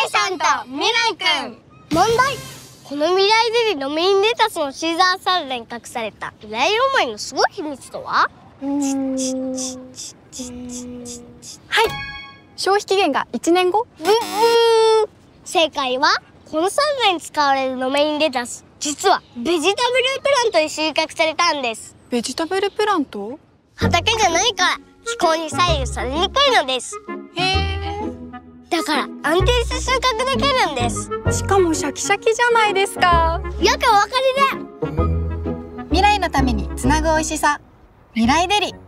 来さんと未来くん。 問題。この未来ゼリーのメインレタスのシーザーサラダに隠された未来ロマンのすごい秘密とは？ はい、消費期限が1年後。 正解はこのサラダに使われるのメインレタス、実はベジタブルプラントに収穫されたんです。 ベジタブルプラント？ 畑じゃないから気候に左右されにくいのです。 へえ。 だから安定して収穫できるんです。 しかもシャキシャキじゃないですか。 よくお分かりで。 未来のためにつなぐ美味しさ、未来デリ。